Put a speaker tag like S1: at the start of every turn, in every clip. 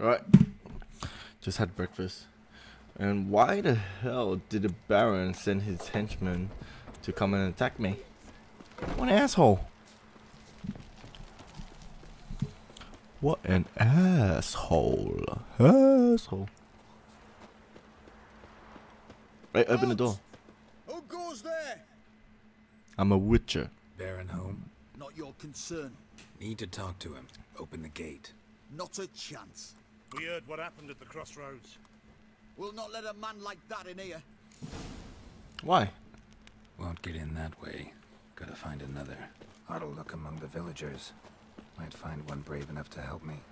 S1: Alright, just had breakfast. And why the hell did the Baron send his henchmen to come and attack me? What an asshole. What an asshole. Asshole. Right, open the door.
S2: Who goes there?
S1: I'm a witcher.
S3: Baron home?
S2: Not your concern.
S3: Need to talk to him. Open the gate.
S2: Not a chance.
S4: We heard what happened at the crossroads.
S2: We'll not let a man like that in here.
S1: Why?
S3: Won't get in that way. Gotta find another. Ought to look among the villagers. Might find one brave enough to help me.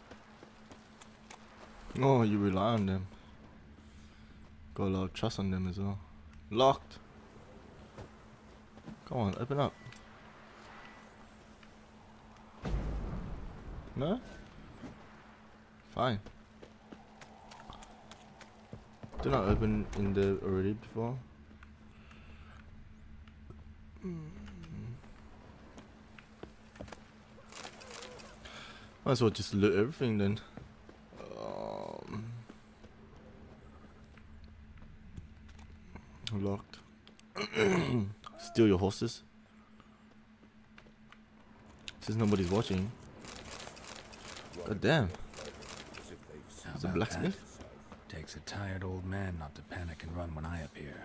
S1: Oh, you rely on them. Got a lot of trust on them as well. Locked. Come on, open up. No? Fine. Did not open in there already before? Might as well just loot everything then. Locked. Steal your horses. Since nobody's watching. God damn.
S3: How
S1: It's a
S3: about
S1: blacksmith?
S3: that? Takes a tired old man not to panic and run when I appear.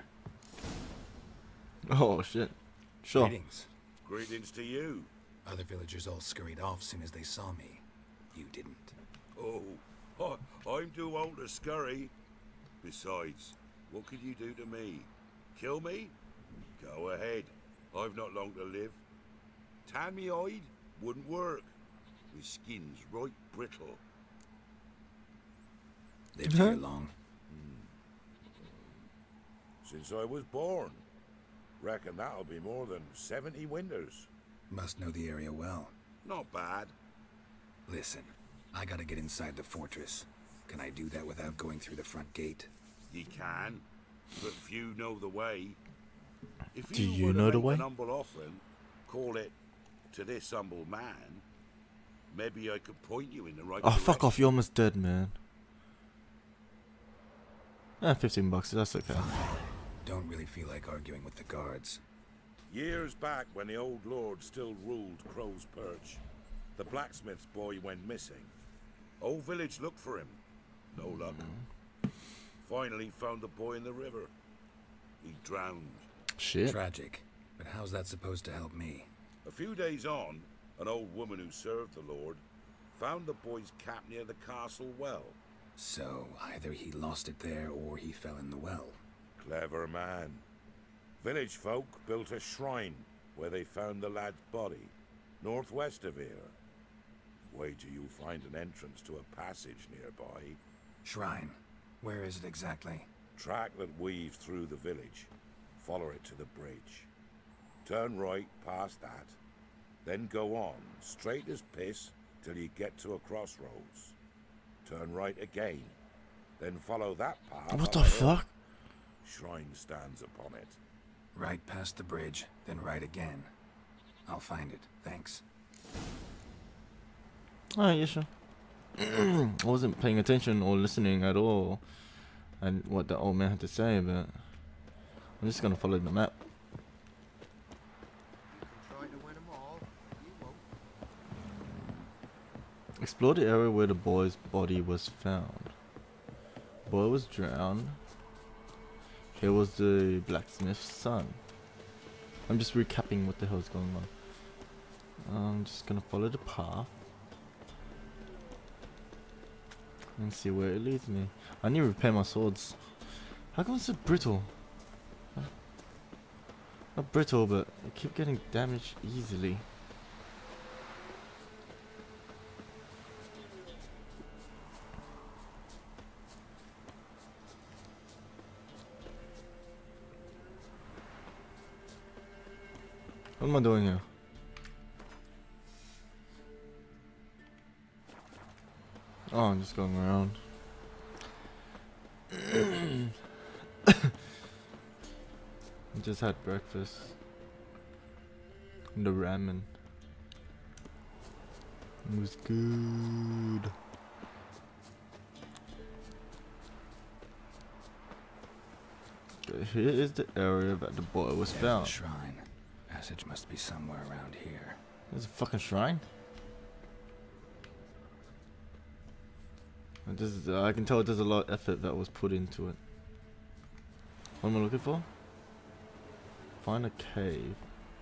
S1: Oh shit. Sure.
S3: Greetings.
S4: Greetings to you.
S3: Other villagers all scurried off soon as they saw me. You didn't.
S4: Oh, I'm too old to scurry. Besides, what could you do to me? Kill me? Go ahead. I've not long to live. Tan me hide? Wouldn't work. My skin's right brittle.
S3: Lived here long.
S4: Since I was born. Reckon that'll be more than 70 winters.
S3: Must know the area well.
S4: Not bad.
S3: Listen, I gotta get inside the fortress. Can I do that without going through the front gate?
S4: You can, but few know the way. If
S1: Do you
S4: were to
S1: know the
S4: make
S1: way?
S4: an humble offering, call it to this humble man, maybe I could point you in the right
S1: Oh
S4: direction.
S1: fuck off, you're almost dead, man. 15 bucks, that's okay.
S3: Don't really feel like arguing with the guards.
S4: Years back, when the old lord still ruled Crow's Perch, the blacksmith's boy went missing. Whole village looked for him. No luck. Finally found the boy in the river. He drowned.
S1: Shit.
S3: Tragic. But how's that supposed to help me?
S4: A few days on, an old woman who served the lord found the boy's cap near the castle well.
S3: So, either he lost it there or he fell in the well.
S4: Clever man. Village folk built a shrine where they found the lad's body, northwest of here. Wait till you find an entrance to a passage nearby.
S3: Shrine. Where is it exactly?
S4: Track that weaves through the village. Follow it to the bridge. Turn right past that. Then go on, straight as piss, till you get to a crossroads. Turn right again. Then follow that path.
S1: What
S4: up
S1: the
S4: a hill.
S1: fuck?
S4: Shrine stands upon it.
S3: Right past the bridge, then right again. I'll find it, thanks.
S1: Alright, yeah, sure. I wasn't paying attention or listening at all and what the old man had to say, but I'm just gonna follow the map.
S2: Try to win 'em all. You won't.
S1: Explore the area where the boy's body was found. Boy was drowned. Here was the blacksmith's son. I'm just recapping what the hell's going on. I'm just gonna follow the path and see where it leads me. I need to repair my swords. How come it's so brittle? Not brittle, but I keep getting damaged easily. What am I doing here? Oh, I'm just going around. I just had breakfast. The ramen. It was good. here is the area that the boy was
S3: There's
S1: found.
S3: the shrine. Passage must be somewhere around here.
S1: There's a fucking shrine. And this is, I can tell there's a lot of effort that was put into it. What am I looking for? Find a cave.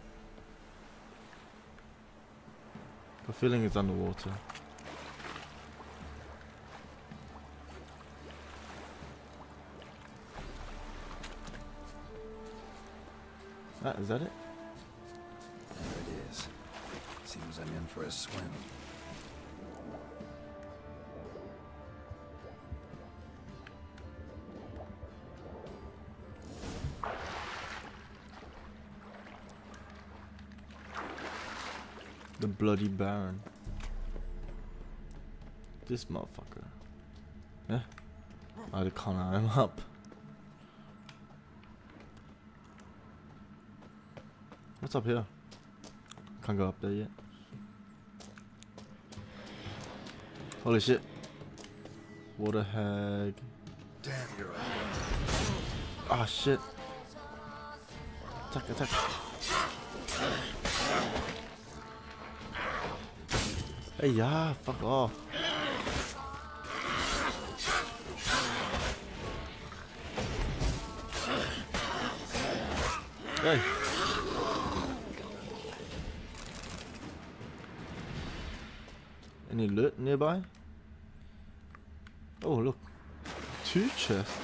S1: The feeling it's underwater. Ah, is that it?
S3: There it is. Seems I'm in for a swim.
S1: The Bloody Baron. This motherfucker. Yeah. I can't climb him up. What's up here? Can't go up there yet. Holy shit. Water hag.
S2: Damn, you're a
S1: Ah shit. Attack, attack. Hey, yeah, fuck off. Hey. Any loot nearby? Oh, look. 2 chests.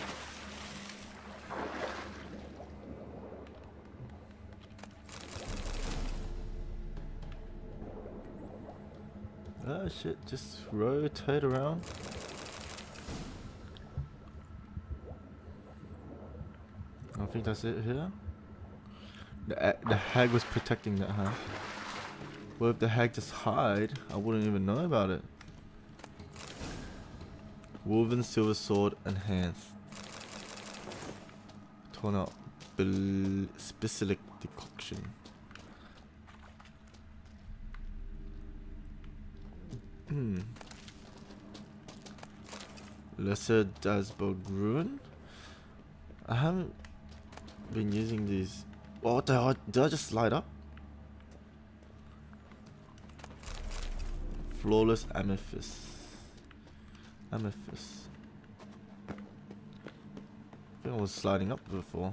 S1: Oh shit, just rotate around. I think that's it here. The hag was protecting that, huh? Well, if the hag just hide, I wouldn't even know about it. Woven silver sword enhanced. Torn out specific decoction. Lesser Dasburg Ruin. I haven't been using these. Oh, what the hell? Did I just slide up? Flawless Amethyst. Amethyst. I think I was sliding up before.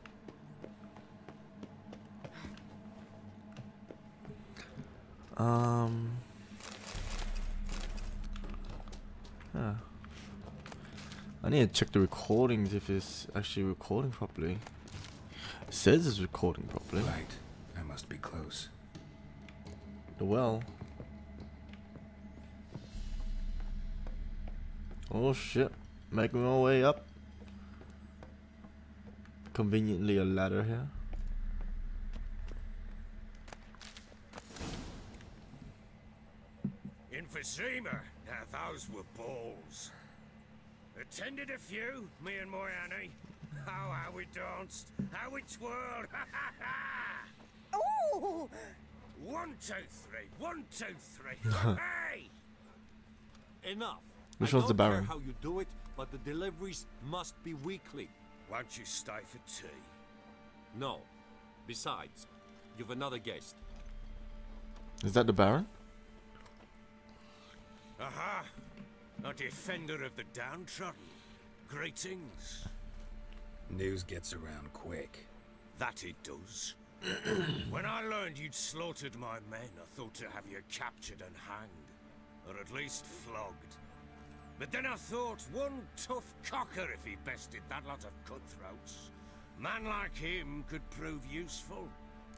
S1: Yeah. I need to check the recordings if it's actually recording properly. It says it's recording properly.
S3: Right. I must be close.
S1: The well. Oh shit. Making my way up. Conveniently a ladder here.
S5: Emphysema. Now those were balls. Attended a few, me and my Annie. Oh, how we danced, how we twirled.
S6: Ooh!
S5: 1, 2, 3. 1, 2, 3. Hey!
S7: Enough.
S1: Which
S7: I
S1: one's the
S7: don't care
S1: Baron?
S7: how you do it, but the deliveries must be weekly.
S5: Won't you stay for tea?
S7: No. Besides, you've another guest.
S1: Is that the Baron?
S5: Aha! A defender of the downtrodden. Greetings.
S3: News gets around quick.
S5: That it does. When I learned you'd slaughtered my men, I thought to have you captured and hanged. Or at least flogged. But then I thought, one tough cocker if he bested that lot of cutthroats. Man like him could prove useful.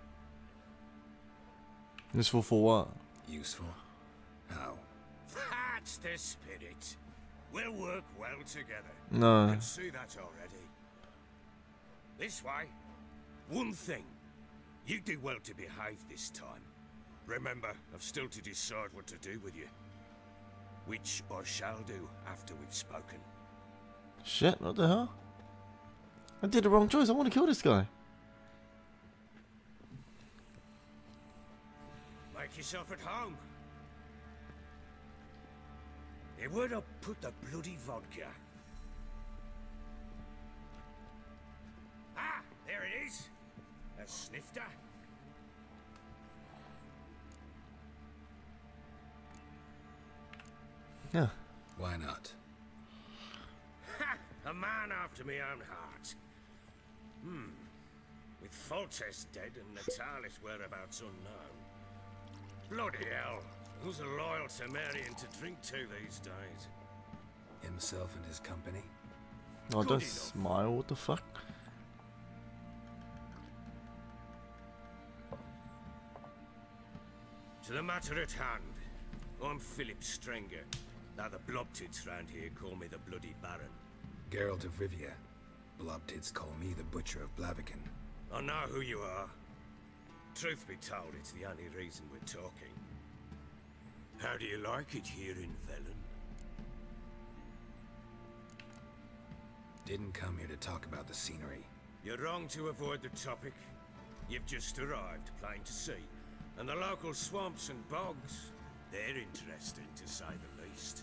S1: Useful for what?
S3: Useful? How?
S5: That's the spirit. We'll work well together.
S1: No.
S5: I can see that already. This way. One thing. You do well to behave this time. Remember, I've still to decide what to do with you. Which I shall do after we've spoken.
S1: Shit, what the hell? I did the wrong choice. I want to kill this guy.
S5: Make yourself at home. Hey, where'd I put the bloody vodka? Ah! There it is. A snifter.
S1: Yeah.
S3: Why not?
S5: Ha! A man after my own heart. With Foltest dead and Natalis' whereabouts unknown. Bloody hell. Who's a loyal Temerian to drink to these days?
S3: Himself and his company?
S1: Oh,
S5: Good
S1: don't
S5: enough.
S1: smile. What the fuck?
S5: To the matter at hand. I'm Philip Strenger. Now the Blobtids round here call me the Bloody Baron.
S3: Geralt of Rivia. Blobtids call me the Butcher of Blaviken.
S5: I know who you are. Truth be told, it's the only reason we're talking. How do you like it here in Velen?
S3: Didn't come here to talk about the scenery.
S5: You're wrong to avoid the topic. You've just arrived, plain to see. And the local swamps and bogs, they're interesting to say the least.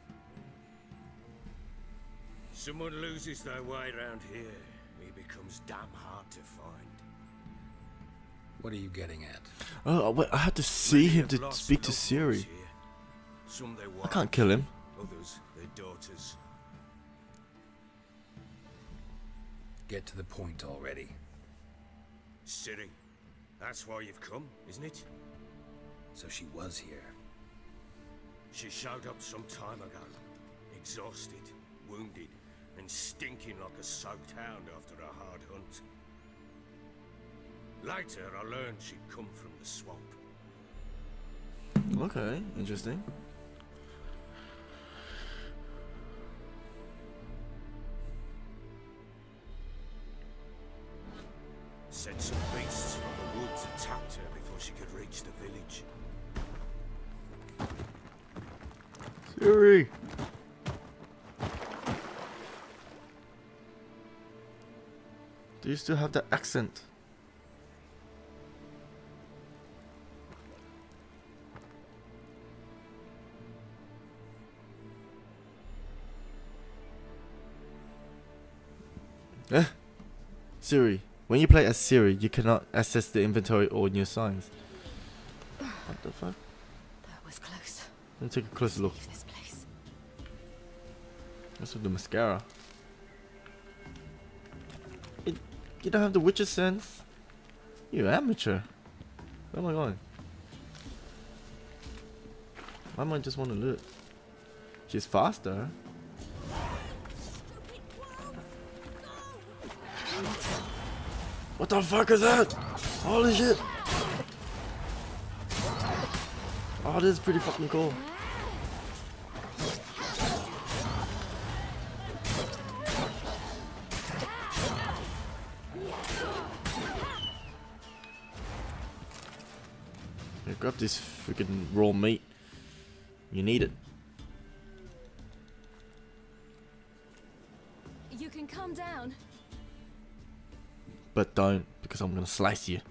S5: Someone loses their way around here, he becomes damn hard to find.
S3: What are you getting at?
S1: Oh, wait, I had to see
S5: Many
S1: him
S5: have
S1: to
S5: lost
S1: speak to
S5: loved
S1: Siri.
S5: ones here. Some their
S1: I can't
S5: wives,
S1: kill him.
S5: others their daughters.
S3: Get to the point already.
S5: Ciri, that's why you've come, isn't it?
S3: So she was here.
S5: She showed up some time ago, exhausted, wounded, and stinking like a soaked hound after a hard hunt. Later, I learned she'd come from the swamp.
S1: Okay, interesting.
S5: Said some beasts from the woods attacked her before she could reach the village.
S1: Siri! Do you still have that accent? Siri, when you play as Siri, you cannot access the inventory or new signs. What the fuck?
S6: That was close.
S1: Let me take a closer look.
S6: Leave this place.
S1: What's with the mascara? You don't have the witcher sense? You amateur. Where am I going? Why am I just want to loot? She's faster. What the fuck is that? Holy shit! Oh, this is pretty fucking cool. Yeah, grab this freaking raw meat. You need it.
S6: You can calm down.
S1: But don't, because I'm gonna slice you.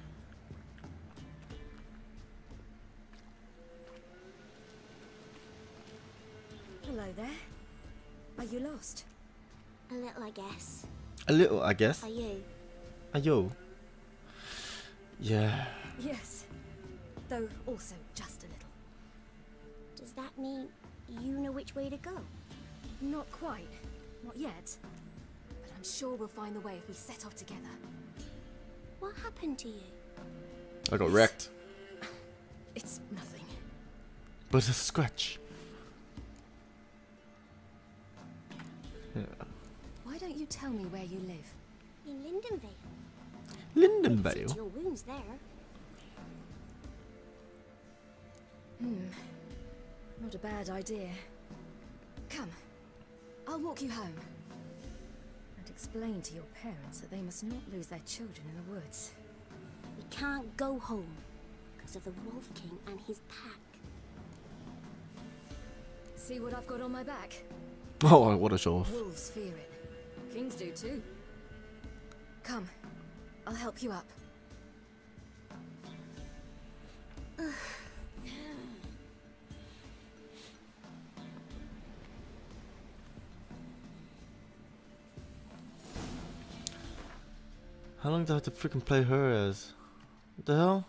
S6: Hello there. Are you lost?
S8: A little, I guess.
S1: A little, I guess.
S8: Are you?
S1: Ayo. Yeah.
S6: Yes. Though also just a little.
S8: Does that mean you know which way to go?
S6: Not quite. Not yet. But I'm sure we'll find the way if we set off together.
S8: What happened to you?
S1: I got wrecked.
S6: It's nothing.
S1: But it's a scratch. Yeah.
S6: Why don't you tell me where you live?
S8: In Lindenvale.
S1: Lindenvale.
S8: Fix your wounds there.
S6: Not a bad idea. Come. I'll walk you home. And explain to your parents that they must not lose their children in the woods.
S8: We can't go home because of the Wolf King and his pack.
S6: See what I've got on my back?
S1: Oh, what a show off.
S6: Wolves fear it. Kings do too. Come. I'll help you up.
S1: How long do I have to freaking play her as? What the hell?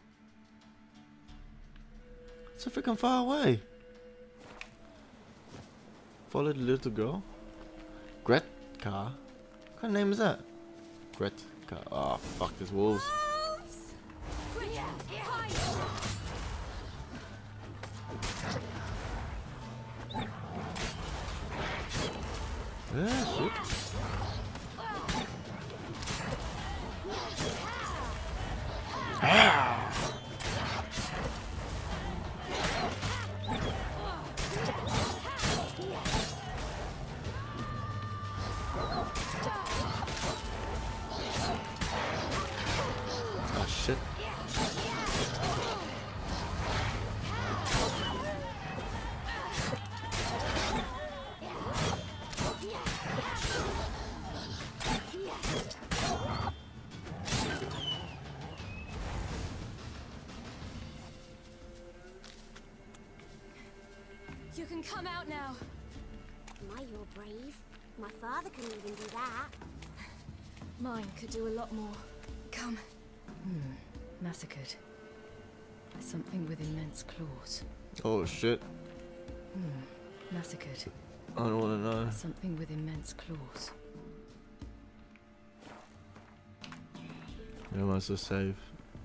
S1: It's so freaking far away. Follow the little girl. Gretka? What kind of name is that? Gretka. Oh fuck, there's wolves. Yeah, shit. Oh shit.
S6: You can come out now.
S8: My, you're brave. My father couldn't even do that.
S6: Mine could do a lot more. Come. Massacred. Something with immense claws.
S1: Oh shit.
S6: Massacred.
S1: I don't wanna know.
S6: Something with immense claws.
S1: Where am I so safe?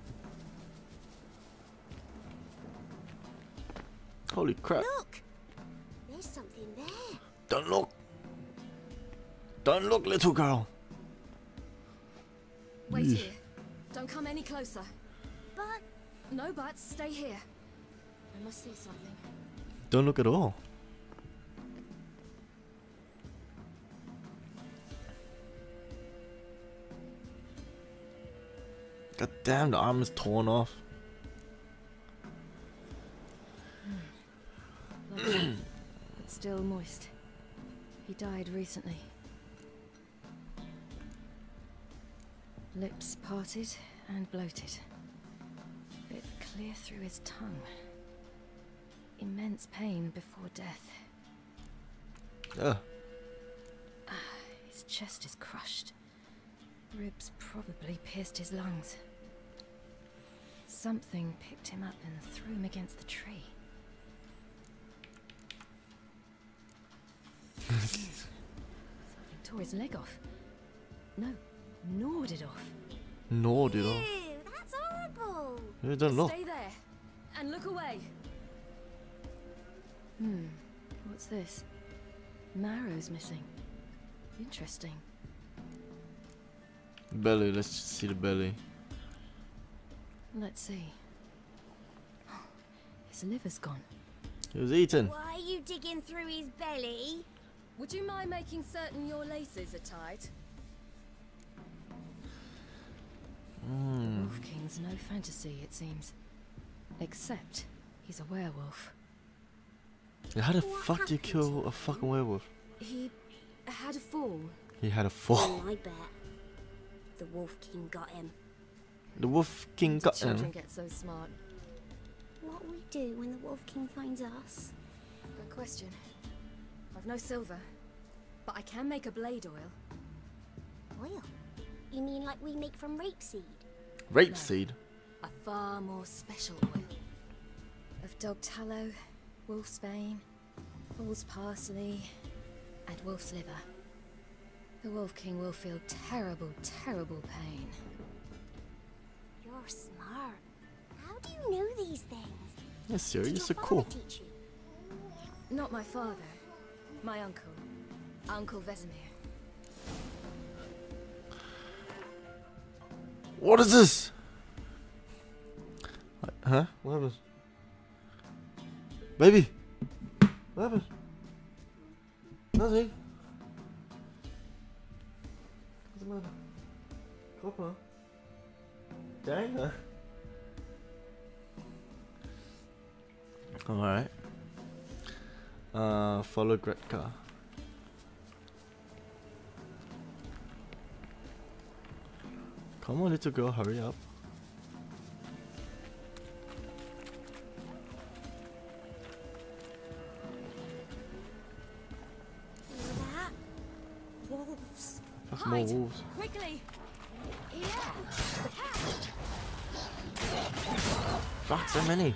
S1: Holy crap.
S8: Look! There's something there.
S1: Don't look! Don't look, little girl!
S6: Wait
S1: Yeesh.
S6: here. Don't come any closer.
S8: But
S6: No buts. Stay here. I must see something.
S1: Don't look at all. God damn, the arm is torn off.
S6: Bloody, but still moist. He died recently. Lips parted and bloated. Bit clear through his tongue. Immense pain before death.
S1: Ugh.
S6: His chest is crushed. Ribs probably pierced his lungs. Something picked him up and threw him against the tree. Something tore his leg off. No, gnawed it off.
S1: Gnawed it off.
S8: ew, that's horrible.
S1: Yeah, don't look.
S6: Stay there and look away. What's this? Marrow's missing. Interesting.
S1: Belly, let's just see the belly.
S6: Let's see. His liver's gone.
S1: He was eaten.
S8: Why are you digging through his belly?
S6: Would you mind making certain your laces are tied? Wolf King's no fantasy, it seems. Except he's a werewolf.
S1: Yeah, how the
S8: What
S1: fuck do you
S8: happened
S1: kill
S8: to
S1: a fucking werewolf?
S6: He had a fall.
S1: He had a fall.
S8: Oh, I bet. The Wolf King got him.
S1: The wolf king
S6: Did
S1: got
S6: children
S1: him.
S6: get so smart?
S8: What will we do when the Wolf King finds us?
S6: Good question. I've no silver, but I can make a blade oil.
S8: Oil? You mean like we make from rapeseed?
S1: Rapeseed.
S6: A far more special oil. Of dog tallow, wolf's bane, bull's parsley, and wolf's liver. The Wolf King will feel terrible, terrible pain.
S8: You're smart. How do you know these things?
S1: Yeah, Siri,
S8: Did
S1: you're
S8: your
S1: so
S8: father
S1: cool.
S8: teach you?
S6: Not my father. My uncle. Uncle Vesemir.
S1: What is this? Huh? What happened? Baby! What happened? Nothing. What's the matter? Copper? Dang her. Alright. Follow Gretka. Come on, little girl, hurry up.
S8: Hear that? Wolves.
S1: Fuck more
S6: Hide!
S1: wolves.
S6: Quickly!
S1: Fuck, so many.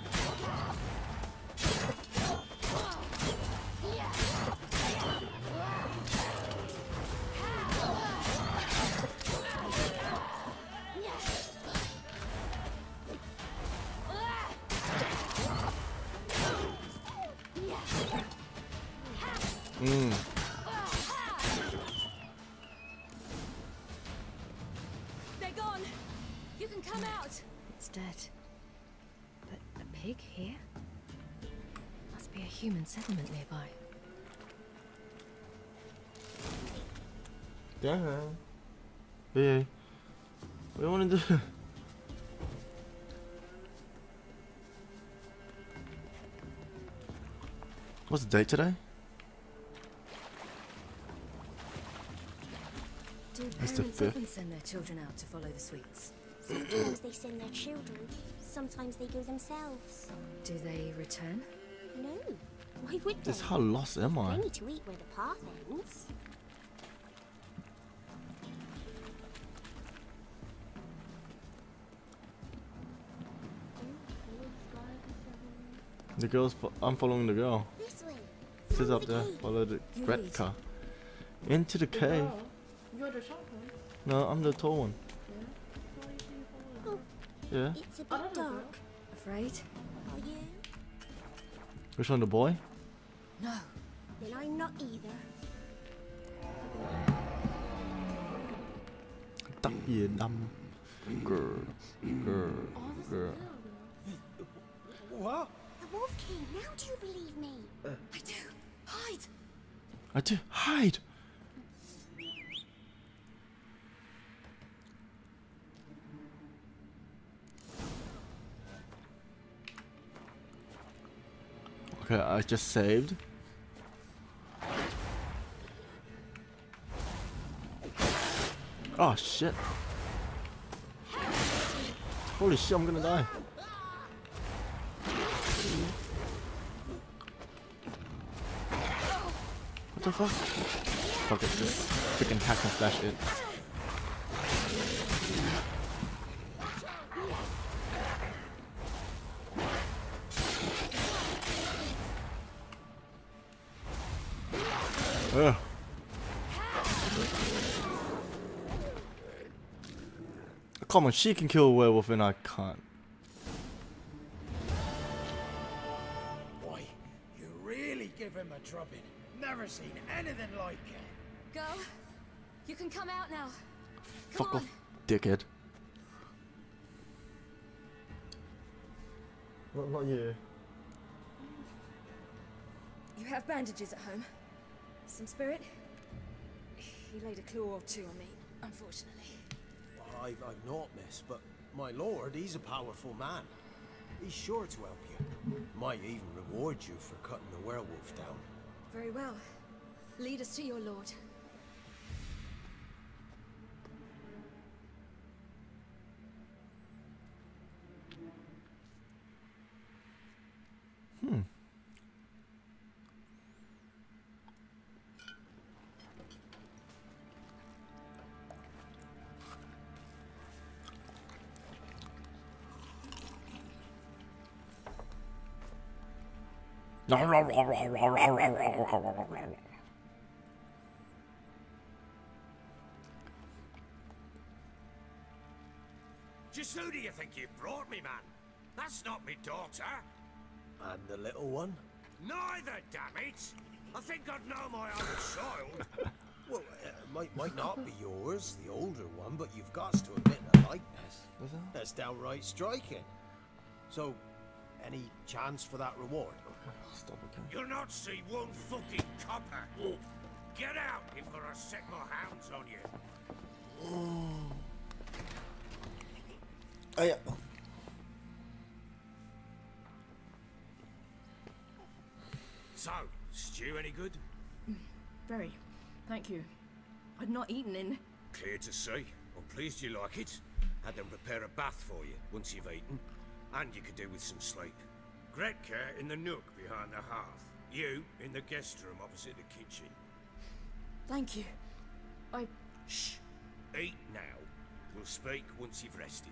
S6: They're gone. You can come out. It's dead. But a pig here? Must be a human settlement nearby.
S1: Damn. Hey, what do you want to do? What's the date today?
S6: Do
S1: It's the
S6: parents
S1: 5th.
S6: often send their children out to follow the sweets?
S8: Sometimes they send their children. Sometimes they go themselves.
S6: Do they return?
S8: No. Why would they?
S1: Just how lost am
S8: They
S1: I?
S8: need to eat where the path ends.
S1: The girl's. I'm following the girl.
S8: This way.
S1: It says
S8: Follow
S1: up
S8: the
S1: there.
S8: cave.
S1: Follow the
S6: You
S1: red
S6: lead.
S1: car. Into the cave.
S9: You're the short one.
S1: No, I'm the tall one.
S8: Oh,
S1: Yeah.
S8: it's a bit dark.
S6: Afraid?
S8: Are you?
S1: Which one, the boy?
S6: No.
S8: Then I'm not either.
S1: Tóc gì đâm. Girl.
S7: What?
S8: The Wolf King, now do you believe me?
S6: I do. Hide.
S1: I do. Hide. Okay, I just saved. Oh shit. Holy shit, I'm gonna die. What the fuck? Fuck it, just freaking hack and slash it. Ugh. Come on, she can kill a werewolf and I can't.
S10: Boy, you really give him a drubbing. Never seen anything like it.
S6: Girl, you can come out now. Come
S1: Fuck
S6: on.
S1: off, dickhead. Not you.
S6: You have bandages at home. Some spirit? He laid a claw or two on me, unfortunately.
S7: I've not, miss, but my lord, he's a powerful man. He's sure to help you. Might even reward you for cutting the werewolf down.
S6: Very well. Lead us to your lord.
S5: Just who do you think you brought me, man? That's not me daughter.
S7: And the little one?
S5: Neither, damn it! I think I'd know my own child.
S7: Well, might not be yours, the older one, but you've got to admit the likeness. That's downright striking. So, any chance for that reward?
S1: Stop again.
S5: You'll not see one fucking copper. Get out before I set my hounds on you.
S1: Oh, yeah.
S5: So, stew any good?
S9: Very. Thank you. I'd not eaten in.
S5: Clear to see. I'm pleased you like it. Had them prepare a bath for you once you've eaten. And you could do with some sleep. Gretka in the nook behind the hearth. You in the guest room opposite the kitchen.
S9: Thank you.
S5: Shh. Eat now. We'll speak once you've rested.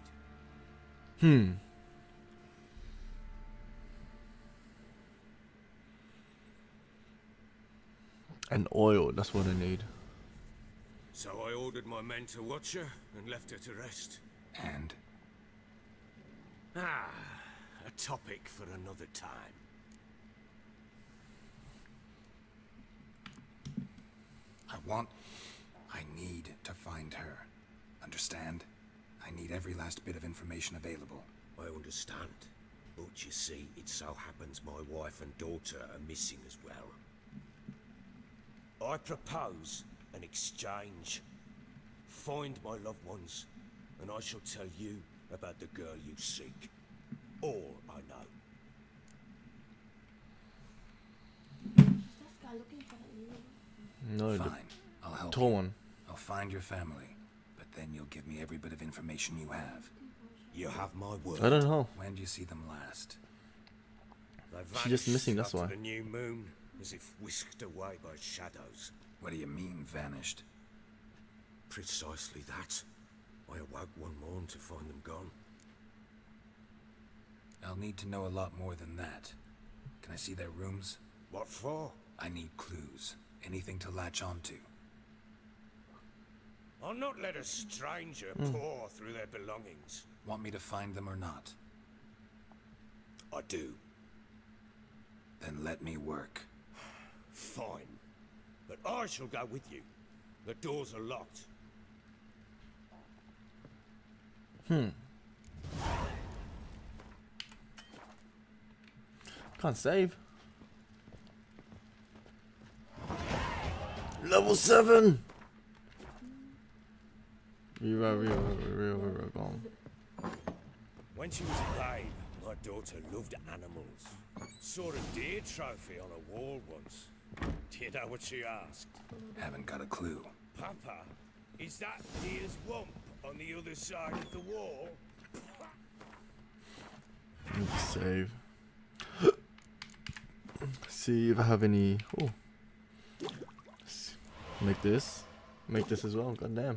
S1: And oil, that's what I need.
S5: So I ordered my men to watch her and left her to rest.
S3: And?
S5: Ah, a topic for another time.
S3: I need to find her. Understand? I need every last bit of information available.
S5: I understand. But you see, it so happens my wife and daughter are missing as well. I propose an exchange. Find my loved ones, and I shall tell you about the girl you seek. All I know.
S1: No,
S3: Fine, I'll help
S1: tall
S3: you.
S1: one.
S3: I'll find your family, but then you'll give me every bit of information you have.
S5: You have my word.
S1: I don't know.
S3: When do you see them last?
S1: She's just missing, that's
S5: after
S1: why.
S5: The new moon, as if whisked away by shadows.
S3: What do you mean, vanished?
S5: Precisely that. I awoke one morn to find them gone.
S3: I'll need to know a lot more than that. Can I see their rooms?
S5: What for?
S3: I need clues. Anything to latch onto.
S5: I'll not let a stranger pore through their belongings.
S3: Want me to find them or not?
S5: I do.
S3: Then let me work.
S5: Fine. But I shall go with you. The doors are locked.
S1: Can't save. Level 7! Gone.
S5: When she was a babe, my daughter loved animals. Saw a deer trophy on a wall once. Do you know what she asked?
S3: Haven't got a clue.
S5: Papa, is that deer's wump on the other side of the wall?
S1: Need to save. See if I have any. Oh. Make this. Make this as well. God damn.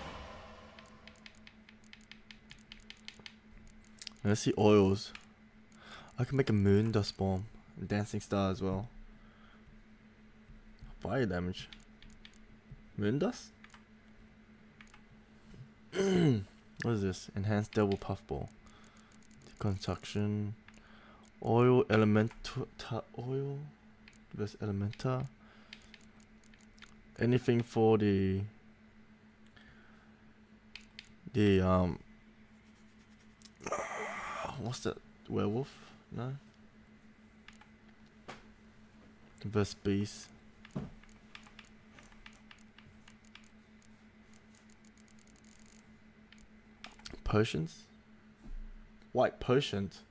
S1: Let's see oils. I can make a moon dust bomb. And dancing star as well. Fire damage. Moon dust? What is this? Enhanced double puffball. Deconstruction. Oil elemental oil. Best elementa. Anything for the what's that? Werewolf? No. Verse beast. Potions? White potions.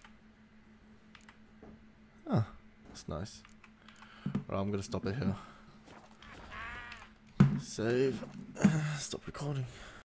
S1: Huh, that's nice. Alright, I'm gonna stop it here. Save. Stop recording.